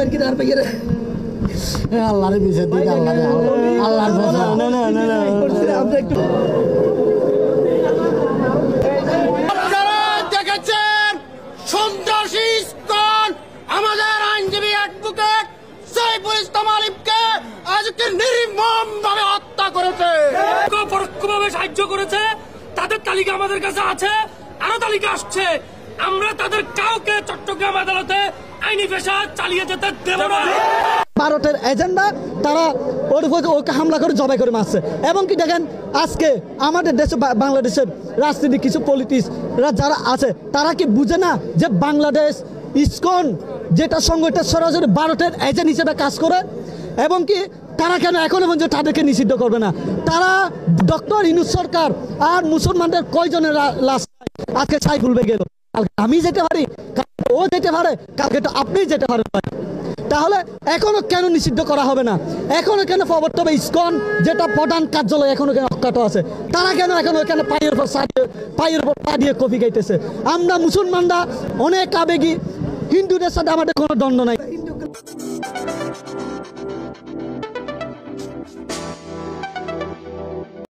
বের কি আর পেয়ে রে আল্লাহর বিচার দিতে আল্লাহর ভাষা না না না না আমরা একটু আপনারা দেখেছেন সন্ত্রাসী ইসকন আমাদের আইনজীবী অ্যাডভোকেট সাইফুল ইসলাম আলিফকে আজকে নির্মমভাবে হত্যা করেছে, পরোক্ষভাবে সাহায্য করেছে। তাদের তালিকা আমাদের কাছে আছে, আরো তালিকা আসছে। আমরা তাদের কাউকে চট্টগ্রাম আদালতে আইনি পেশা চালিয়ে যেতে দেব না। ভারতের এজেন্ডা তারা ওর উপর ওকে হামলা করে জবাই করে মারছে। এবং কি দেখেন আজকে আমাদের দেশে বাংলাদেশের রাজনীতি কিছু পলিটিক্সরা যারা আছে তারা কি বুঝে না যে বাংলাদেশ ইসকন যেটা সংগঠন সরাসরি ভারতের এজেন্ট হিসেবে কাজ করে, এবং কি তারা কেন এখনো পর্যন্ত তাদেরকে নিষিদ্ধ করবে না? তারা ডক্টর ইউনূস সরকার আর মুসলমানদের কয়জনের লাশ আজকে ছাই ভুলবে গেল, কালকে আমি যেতে পারি, ও যেতে পারে, কালকে তো আপনি যেতে পারেন। তাহলে এখনো কেন নিষিদ্ধ করা হবে না? এখনো কেন প্রবর্তন ইসকন যেটা প্রধান কার্যালয় এখনো কেন অজ্ঞাত আছে? তারা কেন এখনো এখানে পায়ের উপর পা দিয়ে কফি খাইতেছে? আমরা মুসলমানরা অনেক আবেগী, হিন্দুদের সাথে আমাদের কোনো দ্বন্দ্ব নাই।